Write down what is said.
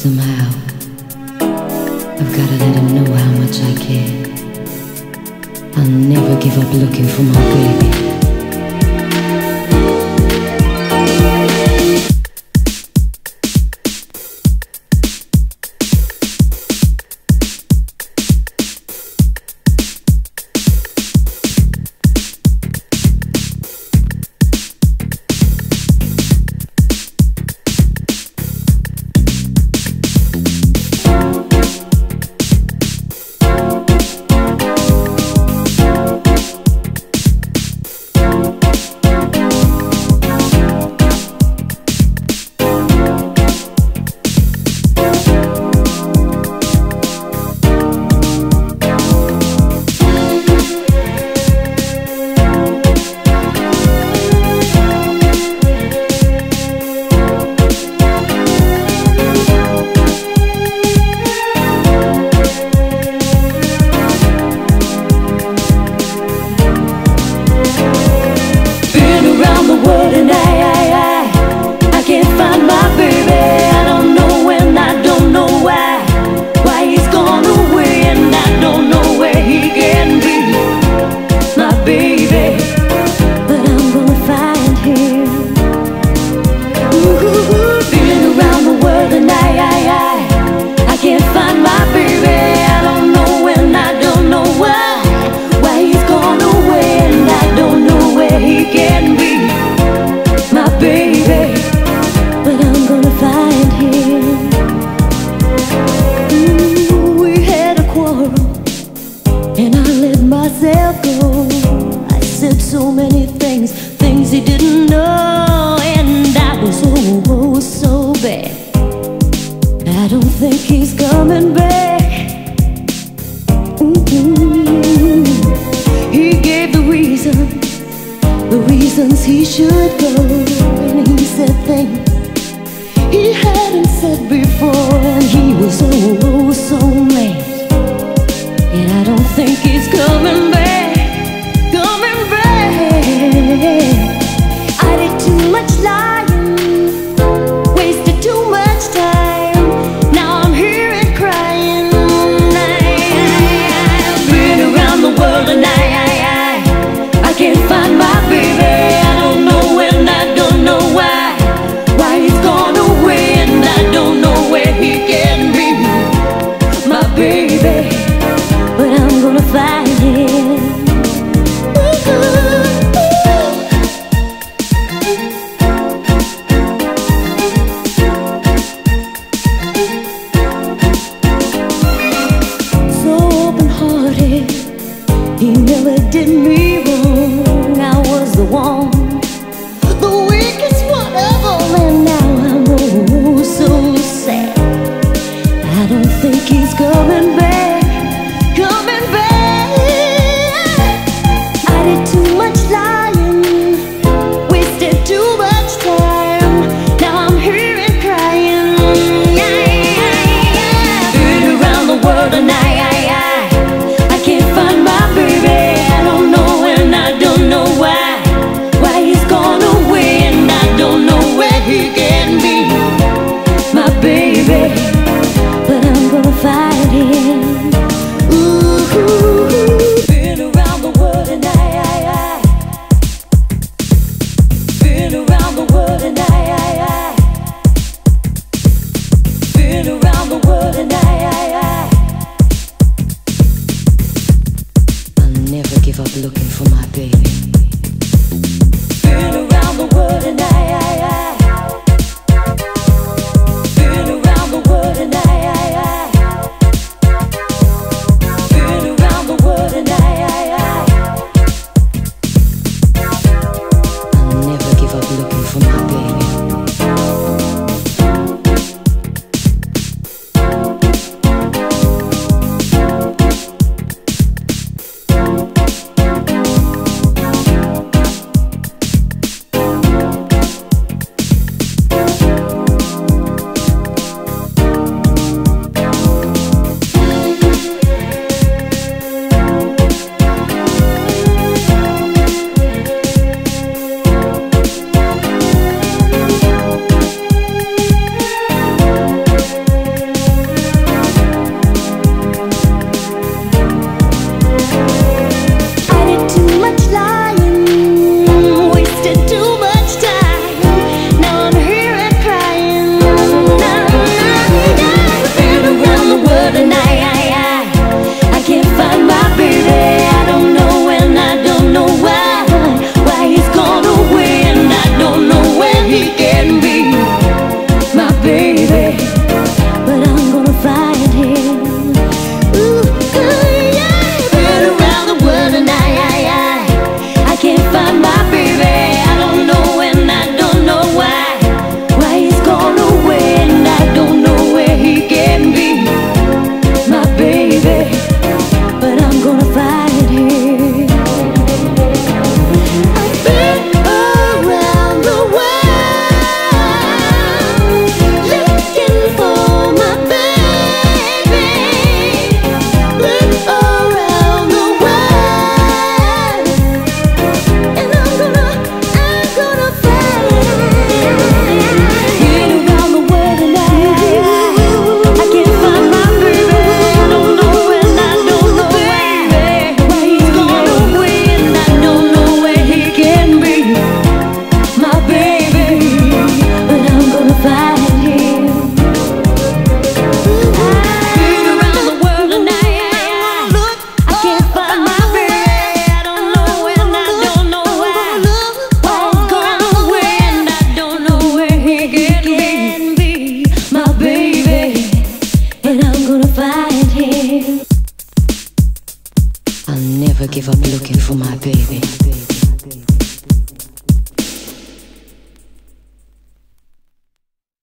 Somehow, I've gotta let him know how much I care. I'll never give up looking for my baby. I said so many things he didn't know, and I was oh so bad. I don't think he's coming back. He gave the reasons he should go, and he said things he hadn't said before, and he was oh so mad. And I don't think he's coming back, coming back. I did too much lying, wasted too much time. Now I'm here and crying. I've been around the world and I can't find my baby. I don't know when, I don't know why he's gone away, and I don't know where he can be, my baby. But I'm gonna find him. So open-hearted, he never did me wrong. I was the one, the weakest one of all, and now I'm oh so sad. I don't think he's coming back, coming back. I did too much lying, wasted too much time. Now I'm here and crying. Been around the world and I can't find my baby. I don't know and I don't know why he's gone away, and I don't know where he can be, my baby. But I'm gonna find him. Been around the world and been around the world and been around the world and I'll never give up looking for my baby. been around the world and